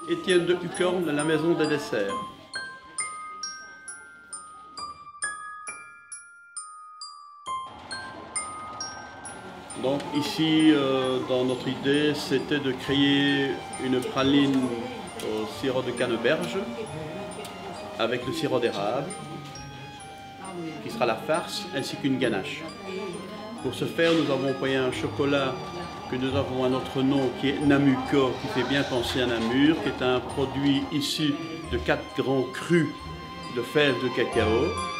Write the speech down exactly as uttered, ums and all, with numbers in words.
Étienne de Hucorne, la maison des desserts. Donc ici, euh, dans notre idée, c'était de créer une praline au sirop de canneberge avec le sirop d'érable, qui sera la farce, ainsi qu'une ganache. Pour ce faire, nous avons employé un chocolat que nous avons à notre nom, qui est Namuco, qui fait bien penser à Namur, qui est un produit issu de quatre grands crus de fèves de cacao.